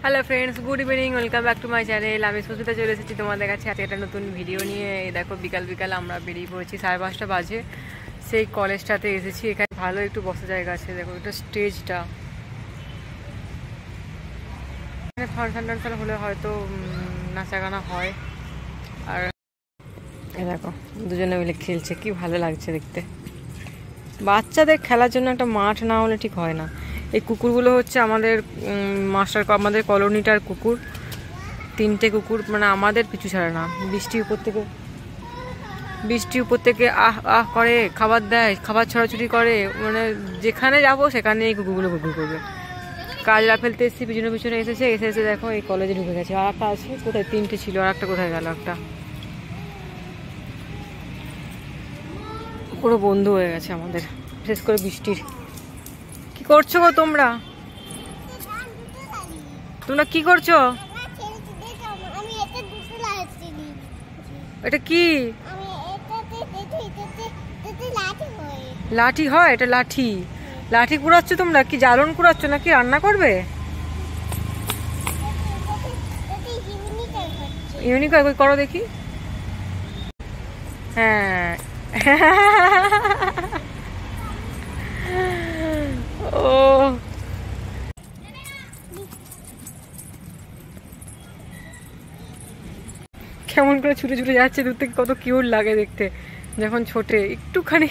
Hello friends, good evening, welcome back to my channel. আমি সুস্মিতা চলে এসেছি তোমাদের কাছে আজকে একটা নতুন ভিডিও নিয়ে। দেখো বিকাল বিকাল আমরা বেরিয়ে পড়েছি, 5:30 বাজে। সেই কলেজটাতে এসেছি। এখানে ভালো একটু বসার জায়গা আছে। দেখো এটা স্টেজটা, এখানে ফাংশন টাংশন হলে হয়তো নাচা গানা হয়। আর এ দেখো দুজনে মিলে খেলছে, কি ভালো লাগছে দেখতে। বাচ্চাদের খেলার জন্য একটা মাঠ না হলে ঠিক হয় না। এই কুকুরগুলো হচ্ছে আমাদের আমাদের কলোনিটার কুকুর। 3টে কুকুর, মানে আমাদের পিছু ছাড়ে না। বৃষ্টি উপর থেকে আহ আহ করে, খাবার দেয়, খাবার ছড়াছড়ি করে, মানে যেখানে যাবো সেখানে এই কুকুরগুলো কুকুর করবে। কাজরা ফেলতে এসেছি, পিছনে পিছনে এসে এসে দেখো এই কলেজে ঢুকে গেছে। আর একটা আছে কোথায়, 3টে ছিল, আর একটা কোথায় গেল? একটা পুরো বন্ধু হয়ে গেছে আমাদের, বিশেষ করে বৃষ্টির। কি করছো গো তোমরা? তোমরা কি করছো? এটা কি লাঠি হয়? এটা লাঠি লাঠি কুড়াচ্ছ তোমরা? কি জ্বালন কুড়াচ্ছ নাকি রান্না করবে? ইউনিক করো দেখি। হ্যাঁ ও কেমন করে ছুটে ছুটে যাচ্ছে দূর থেকে, কত কিউট লাগে দেখতে যখন ছোটে। একটুখানি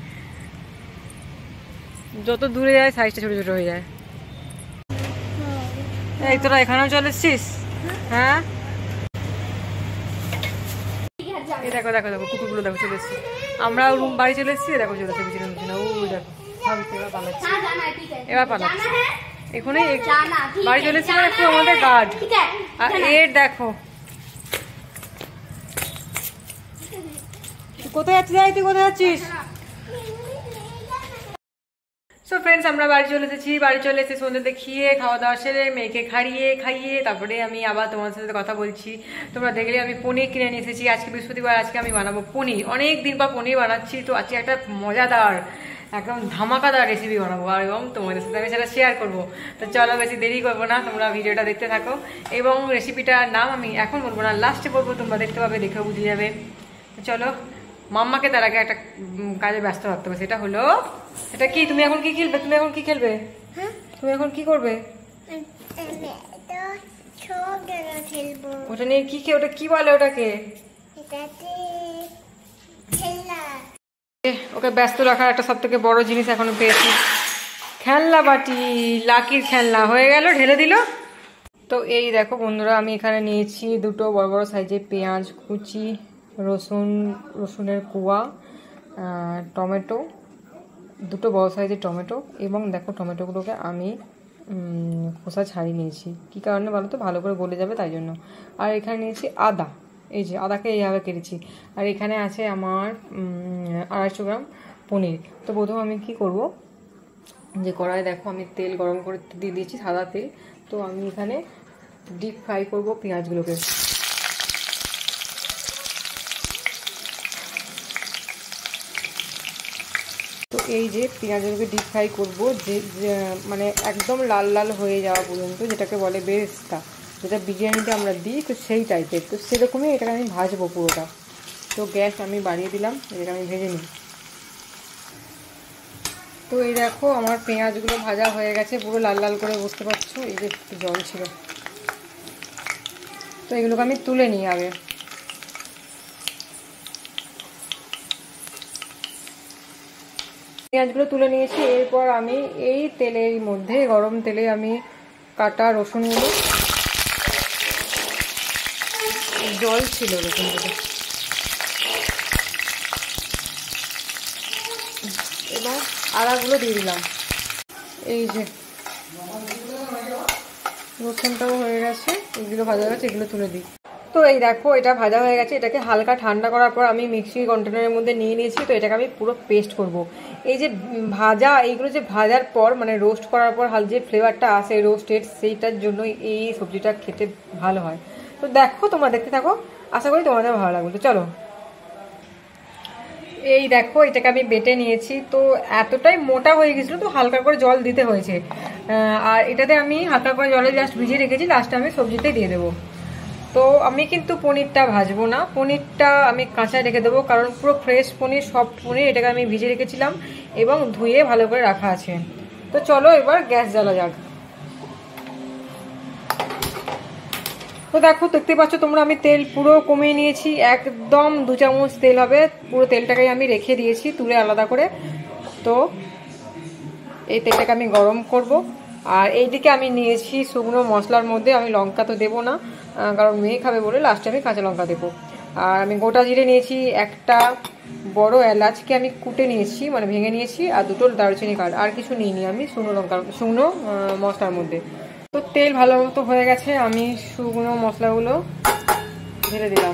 যত দূরে যায় সাইজটা ছোট ছোট হয়ে যায়। এই তোরা এখানেও চলে এসছিস? হ্যাঁ এই দেখো দেখো দেখো কুকুরগুলো দেখো চলে এসছি। আমরাও বাড়ি চলে এসছি। দেখো চলে এসছে পিছনে পিছনে। ওই দেখো এবার পালাচ্ছে, এবার পালাচ্ছে। এখানে বাড়ি চলে এসছি, মানে একটু আমাদের গার্ড। আর এর দেখো কোথায় যাচ্ছিস? তুই কোথায় যাচ্ছিস? সো ফ্রেন্ডস, আমরা বাড়ি চলে এসেছি। বাড়ি চলে এসে সন্ধ্যে দেখিয়ে খাওয়া দাওয়া সেরে মেয়েকে খাইয়ে তারপরে আমি আবার তোমার সাথে কথা বলছি। তোমরা দেখলে আমি পনির কিনে নিয়ে এসেছি। আজকে বৃহস্পতিবার, আজকে আমি বানাবো পনির। অনেক দিন পর পনির বানাচ্ছি, তো আজকে একটা মজাদার একদম ধামাকাদার রেসিপি বানাবো, আর এবং তোমাদের সাথে আমি সেটা শেয়ার করবো। তো চলো বেশি দেরি করবো না, তোমরা ভিডিওটা দেখতে থাকো। এবং রেসিপিটার নাম আমি এখন বলবো না, লাস্টে বলবো, তোমরা দেখতে পাবে, দেখে বুঝে যাবে। চলো, মাম্মাকে তার আগে একটা কাজে ব্যস্ত রাখতে হবে। সেটা হলো, এটা কি? তুমি এখন কি খেলবে? তুমি এখন কি খেলবে? তুমি এখন কি করবে? ওটা নিয়ে কি ওটা কি বলে ওটাকে? ওকে ব্যস্ত রাখার একটা সব থেকে বড় জিনিস এখনো পেয়েছি, খেলনা বাটি। লাকির খেলনা হয়ে গেল, ঢেলে দিল। তো এই দেখো বন্ধুরা, আমি এখানে নিয়েছি 2টো বড় বড় সাইজের পেঁয়াজ কুচি, রসুনের কুয়া, টমেটো, 2টো বড় সাইজের টমেটো। এবং দেখো টমেটোগুলোকে আমি খোসা ছাড়িয়ে নিয়েছি। কী কারণে বলো তো? ভালো করে গলে যাবে তাই জন্য। আর এখানে নিয়েছি আদা, এই যে আদাকে এইভাবে কেটেছি। আর এখানে আছে আমার 250 গ্রাম পনির। তো প্রথমে আমি কি করব, যে কড়াই দেখো আমি তেল গরম করে দিয়ে দিয়েছি, সাদা তেল। তো আমি এখানে ডিপ ফ্রাই করবো পেঁয়াজগুলোকে। তো এই যে পেঁয়াজগুলোকে ডিপ ফ্রাই করবো, যে মানে একদম লাল লাল হয়ে যাওয়া পর্যন্ত, যেটাকে বলে বেরেস্তা, যেটা বিরিয়ানিতে আমরা দিই, তো সেই টাইপের। তো সেরকমই এটাকে আমি ভাজবো পুরোটা। তো গ্যাস আমি বাড়িয়ে দিলাম, এটাকে আমি ভেজে নিই। তো এই দেখো আমার পেঁয়াজগুলো ভাজা হয়ে গেছে পুরো লাল লাল করে, বুঝতে পারছো? এই যে একটু জল ছিল। তো এগুলোকে আমি তুলে নিই আগে। পেঁয়াজগুলো তুলে নিয়েছি। এরপর আমি এই তেলের মধ্যে, গরম তেলে, আমি কাটা রসুনগুলো, জল ছিল রসুনগুলো, এবং আদাগুলো দিয়ে দিলাম। এই যে রসুনটাও হয়ে গেছে, এগুলো ভাজা হয়ে গেছে, এগুলো তুলে দিই। তো এই দেখো এটা ভাজা হয়ে গেছে। এটাকে হালকা ঠান্ডা করার পর আমি মিক্সি কন্টেনারের মধ্যে নিয়ে নিয়েছি। তো এটাকে আমি পুরো পেস্ট করব। এই যে ভাজা, এইগুলো যে ভাজার পর মানে রোস্ট করার পর যে ফ্লেভারটা আসে রোস্টেড, সেইটার জন্যই এই সবজিটা খেতে ভালো হয়। তো দেখো, তোমরা দেখতে থাকো, আশা করি তোমাদের ভালো লাগবে। তো চলো, এই দেখো এটাকে আমি বেটে নিয়েছি। তো এতটাই মোটা হয়ে গেছিলো, তো হালকা করে জল দিতে হয়েছে। আর এটাতে আমি হালকা করে জলে জাস্ট ভিজিয়ে রেখেছি, লাস্টে আমি সবজিতে দিয়ে দেবো। তো আমি কিন্তু পনিরটা ভাজবো না, পনিরটা আমি কাঁচা রেখে দেবো, কারণ পুরো ফ্রেশ পনির, সফট পনির, এটাকে আমি ভিজে রেখেছিলাম এবং ধুয়ে ভালো করে রাখা আছে। তো চলো এবার গ্যাস জ্বালা যাক। তো দেখো, দেখতে পাচ্ছ তোমরা, আমি তেল পুরো কমিয়ে নিয়েছি, একদম 2 চামচ তেল হবে, পুরো তেলটাকে আমি রেখে দিয়েছি তুলে আলাদা করে। তো এই তেলটাকে আমি গরম করব। আর এইদিকে আমি নিয়েছি শুকনো মশলার মধ্যে, আমি লঙ্কা তো দেবো না কারণ মেয়ে খাবে বলে, লাস্টে আমি কাঁচা লঙ্কা দেবো। আর আমি গোটা জিরে নিয়েছি, একটা বড় এলাচকে আমি কুটে নিয়েছি, মানে ভেঙে নিয়েছি, আর 2টো দারুচিনি কাঠ, আর কিছু নিইনি আমি শুকনো মশলার মধ্যে। তো তেল ভালো মতো হয়ে গেছে, আমি শুকনো মশলাগুলো ঢেলে দিলাম।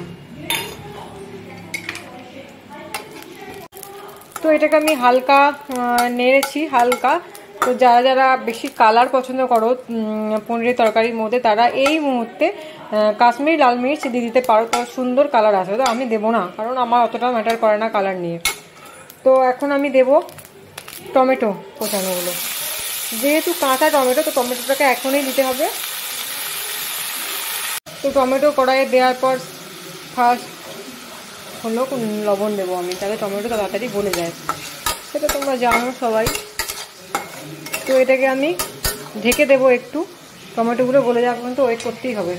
তো এটাকে আমি হালকা নেড়েছি, হালকা। তো যারা যারা বেশি কালার পছন্দ করো পনিরের তরকারির মধ্যে, তারা এই মুহূর্তে কাশ্মীরি লাল মির্চ দিয়ে দিতে পারো, তো সুন্দর কালার আসবে। তো আমি দেবো না, কারণ আমার অতটা ম্যাটার করে না কালার নিয়ে। তো এখন আমি দেব টমেটো কোচানোগুলো, যেহেতু কাঁচা টমেটো, তো টমেটোটাকে এখনই দিতে হবে। তো টমেটো কড়াইয়ে দেওয়ার পর ফার্স্ট হলো লবণ দেবো আমি, তাহলে টমেটো তাড়াতাড়ি গলে যায়, সেটা তোমরা জানো সবাই। তো এটাকে আমি ঢেকে দেবো একটু, টমেটোগুলো গলে যাওয়া পর্যন্ত ওয়েট করতেই হবে।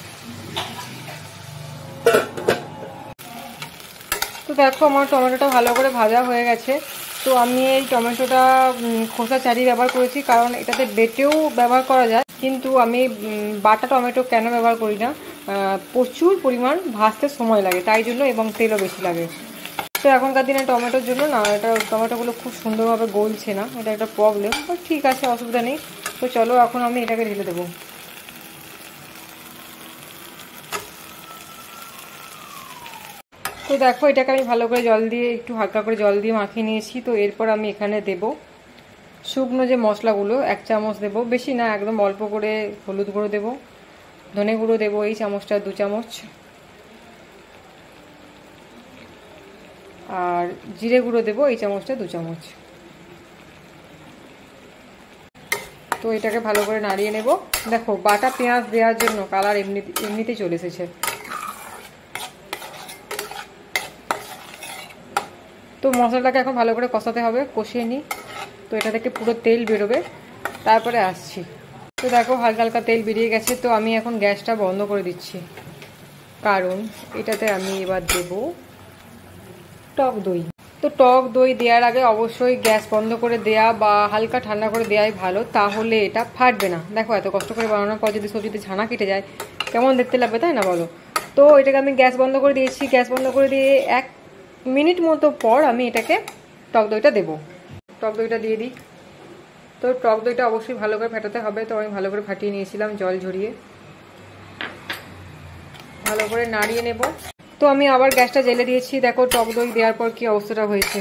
তো দেখো আমার টমেটোটা ভালো করে ভাজা হয়ে গেছে। তো আমি এই টমেটোটা খোসা ছাড়িয়ে ব্যবহার করেছি, কারণ এটাতে বেটেও ব্যবহার করা যায়, কিন্তু আমি বাটা টমেটো কেন ব্যবহার করি না, প্রচুর পরিমাণ ভাজতে সময় লাগে তাই জন্য, এবং তেলও বেশি লাগে। তো এখনকার দিনে টমেটোর জন্য না, এটা টমেটোগুলো খুব সুন্দরভাবে গলছে না, এটা একটা প্রবলেম। তো ঠিক আছে, অসুবিধা নেই। তো চলো এখন আমি এটাকে ঢেলে দেবো। তো দেখো এটাকে আমি ভালো করে জল দিয়ে, একটু হালকা করে জল দিয়ে মাখিয়ে নিয়েছি। তো এরপর আমি এখানে দেব শুকনো যে মশলাগুলো, 1 চামচ দেবো, বেশি না, একদম অল্প করে। হলুদ গুঁড়ো দেবো, ধনে গুঁড়ো দেবো এই চামচটা 2 চামচ, আর জিরে গুঁড়ো দেবো এই চামচটা 2 চামচ। তো এটাকে ভালো করে নাড়িয়ে নেব। দেখো বাটা পেঁয়াজ দেওয়ার জন্য কালার এমনিতেই চলে এসেছে। তো মশলাটাকে এখন ভালো করে কষাতে হবে, কষিয়ে নিই। তো এটা থেকে পুরো তেল বেরোবে, তারপরে আসছি। তো দেখো হালকা হালকা তেল বেরিয়ে গেছে। তো আমি এখন গ্যাসটা বন্ধ করে দিচ্ছি, কারণ এটাতে আমি এবার দেব টক দই। তো টক দই দেওয়ার আগে অবশ্যই গ্যাস বন্ধ করে দেয়া বা হালকা ঠান্ডা করে দেওয়াই ভালো, তাহলে এটা ফাটবে না। দেখো এত কষ্ট করে বানানোর পর যদি সবজিতে ছানা কেটে যায়, কেমন দেখতে লাগবে, তাই না বলো? তো এটাকে আমি গ্যাস বন্ধ করে দিয়েছি। গ্যাস বন্ধ করে দিয়ে 1 মিনিট মতো পর আমি এটাকে টক দইটা দেবো। টক দইটা দিয়ে দিই। তো টক দইটা অবশ্যই ভালো করে ফাটাতে হবে। তো আমি ভালো করে ফাটিয়ে নিয়েছিলাম জল ঝরিয়ে, ভালো করে নাড়িয়ে নেব। তো আমি আবার গ্যাসটা জ্বেলে দিয়েছি। দেখো টক দই দেওয়ার পর কি অবস্থাটা হয়েছে,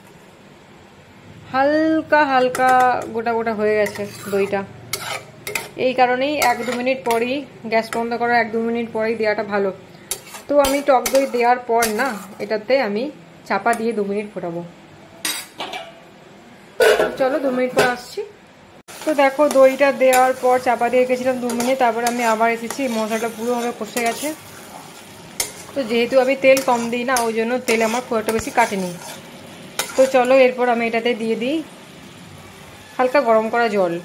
হালকা হালকা গোটা গোটা হয়ে গেছে দইটা। এই কারণেই 1-2 মিনিট পরেই, গ্যাস বন্ধ করার 1-2 মিনিট পরেই দেওয়াটা ভালো। তো আমি টক দই দেওয়ার পর না, এটাতে আমি চাপা দিয়ে 2 মিনিট ফোটাবো। চলো 2 মিনিট পর আসছি। তো দেখো দইটা দেওয়ার পর চাপা দিয়ে রেখেছিলাম 2 মিনিট, তারপর আমি আবার এসেছি। মশলাটা পুরোভাবে কষে গেছে। তো যেহেতু আমি তেল কম দিই না, ওই জন্য তেল আমার খুব একটা বেশি কাটেনি। তো চলো এরপর আমি এটাতে দিয়ে দিই হালকা গরম করা জল।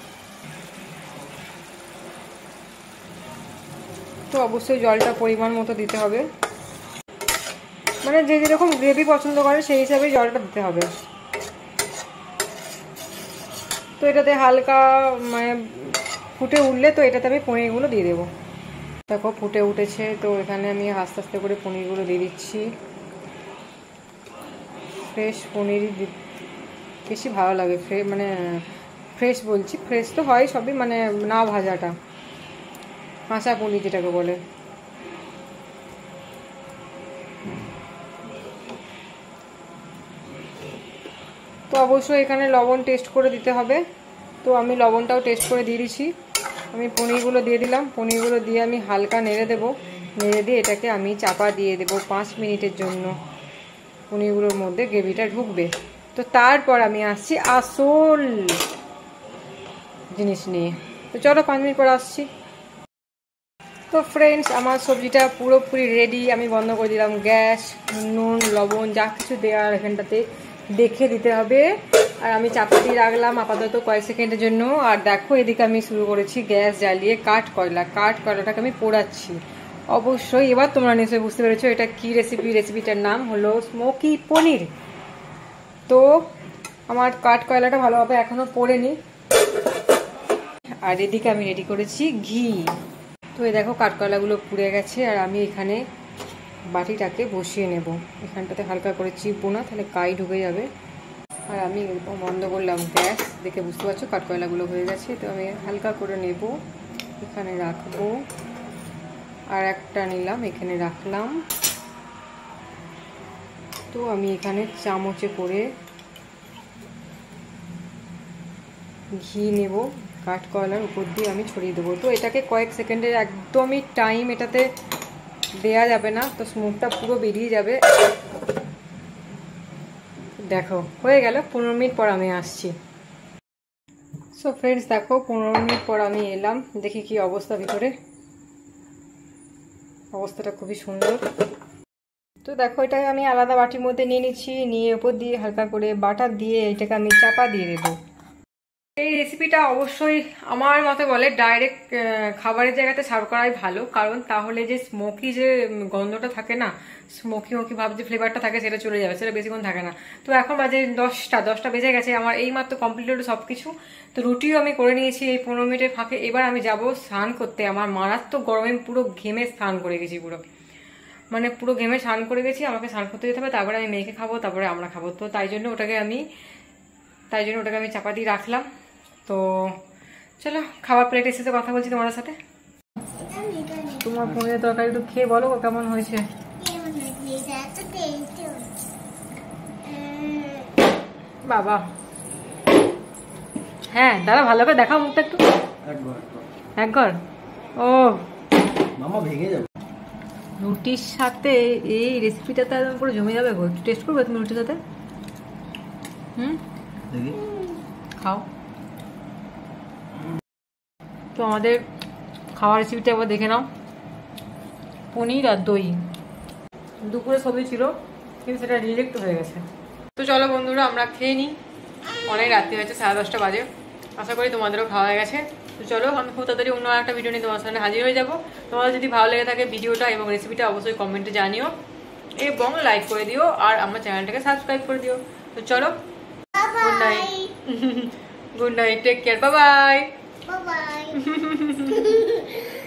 তো অবশ্যই জলটা পরিমাণ মতো দিতে হবে, মানে যে যেরকম গ্রেভি পছন্দ করে সেই হিসাবেই জলটা দিতে হবে। তো এটাতে হালকা মানে ফুটে উঠলে, তো এটাতে আমি পনিরগুলো দিয়ে দেবো। দেখো ফুটে উঠেছে। তো এখানে আমি আস্তে আস্তে করে পনিরগুলো দিয়ে দিচ্ছি। ফ্রেশ পনির বেশি ভালো লাগে, মানে ফ্রেশ বলছি, ফ্রেশ তো হয় সবই, মানে না ভাজাটা, কাঁচা পনির যেটাকে বলে। তো অবশ্যই এখানে লবণ টেস্ট করে দিতে হবে। তো আমি লবণটাও টেস্ট করে দিয়ে দিচ্ছি। আমি পনিরগুলো দিয়ে দিলাম। পনিরগুলো দিয়ে আমি হালকা নেড়ে দেবো। নেড়ে দিয়ে এটাকে আমি চাপা দিয়ে দেবো 5 মিনিটের জন্য। পনিরগুলোর মধ্যে গ্রেভিটা ঢুকবে। তো তারপর আমি আসছি আসল জিনিস নিয়ে। তো চলো 5 মিনিট পর আসছি। তো ফ্রেন্ডস, আমার সবজিটা পুরোপুরি রেডি। আমি বন্ধ করে দিলাম গ্যাস। নুন লবণ যা কিছু দেওয়ার এখানটাতে দেখে দিতে হবে। আর আমি চাপা দিয়ে রাখলাম আপাতত কয়েক সেকেন্ডের জন্য। আর দেখো এদিকে আমি শুরু করেছি গ্যাস জ্বালিয়ে কাঠকয়লাটাকে আমি পোড়াচ্ছি। অবশ্যই এবার তোমরা নিশ্চয়ই বুঝতে পেরেছো এটা কি রেসিপি। রেসিপিটার নাম হলো স্মোকি পনির। তো আমার কাঠকয়লাটা ভালোভাবে এখনো পোড়েনি। আর এদিকে আমি রেডি করেছি ঘি। তো এই দেখো কাঠকয়লাগুলো পুড়ে গেছে। আর আমি এখানে বাটিটাকে বসিয়ে নেব। এখানটাতে হালকা করে চিপবো না, তাহলে কাই ঢুকে যাবে। আর আমি বন্ধ করলাম গ্যাস। দেখে বুঝতে পারছো কাঠকয়লাগুলো হয়ে গেছে। তো আমি হালকা করে নেব, এখানে রাখবো। আর একটা নিলাম, এখানে রাখলাম। তো আমি এখানে চামচে করে ঘি নেব, কাঠকয়লার উপর দিয়ে আমি ছড়িয়ে দেবো। তো এটাকে কয়েক সেকেন্ডের একদমই টাইম এটাতে দেয়া যাবে না, তো স্মোকটা পুরো বেরিয়ে যাবে। দেখো হয়ে গেল। 15 মিনিট পর আমি আসছি। সো ফ্রেন্ডস দেখো 15 মিনিট পর আমি এলাম। দেখি কি অবস্থা ভিতরে। অবস্থাটা খুবই সুন্দর। তো দেখো এটাকে আমি আলাদা বাটির মধ্যে নিয়ে নিচ্ছি। নিয়ে উপর দিয়ে হালকা করে বাটার দিয়ে এটাকে আমি চাপা দিয়ে দেবো। এই রেসিপিটা অবশ্যই আমার মতে বলে ডাইরেক্ট খাবারের জায়গাতে সার্ভ করাই ভালো, কারণ তাহলে যে স্মোকি যে গন্ধটা থাকে না, স্মোকি ভাব যে ফ্লেভারটা থাকে সেটা চলে যাবে, সেটা বেশিক্ষণ থাকে না। তো এখন বাজে 10টা বেজে গেছে, আমার এই মাত্র কমপ্লিট হলো সব কিছু। তো রুটিও আমি করে নিয়েছি এই 15 মিনিটের ফাঁকে। এবার আমি যাব স্নান করতে। আমার মারাত্মক গরমে পুরো ঘেমে স্নান করে গেছি, পুরো ঘেমে স্নান করে গেছি। আমাকে স্নান করতে যেতে হবে, তারপরে আমি মেয়েকে খাবো, তারপরে আমরা খাবো। তো তাই জন্য ওটাকে আমি চাপা দিয়ে রাখলাম। তো চলো খাবার প্লেট এসেছে, কথা বলছি তোমাদের সাথে। তোমার পনিরের তরকারি একটু খেয়ে বলো কেমন হয়েছে। বাবা হ্যাঁ দাদা ভালো করে দেখাও মুখটা একটু। একবার ও মামা ভেঙে যাবে। রুটির সাথে এই রেসিপিটা তো একদম পুরো জমে যাবে। টেস্ট করবে তুমি রুটির সাথে? খাও। তো আমাদের খাওয়ার রেসিপিটা একবার দেখে নাও। পনির আর দই। দুপুরে সবই ছিল, কিন্তু সেটা রিজেক্ট হয়ে গেছে। তো চলো বন্ধুরা আমরা খেয়ে নিই। অনেক রাত্রি হয়েছে, 10:30 বাজে। আশা করি তোমাদেরও খাওয়া হয়ে গেছে। তো চলো আমি খুব তাড়াতাড়ি অন্য একটা ভিডিও নিয়ে তোমার সামনে হাজির হয়ে যাবো। তোমাদের যদি ভালো লেগে থাকে ভিডিওটা এবং রেসিপিটা অবশ্যই কমেন্টে জানিও এবং লাইক করে দিও। আর আমার চ্যানেলটাকে সাবস্ক্রাইব করে দিও। তো চলো, good night. Good night, take care, bye by.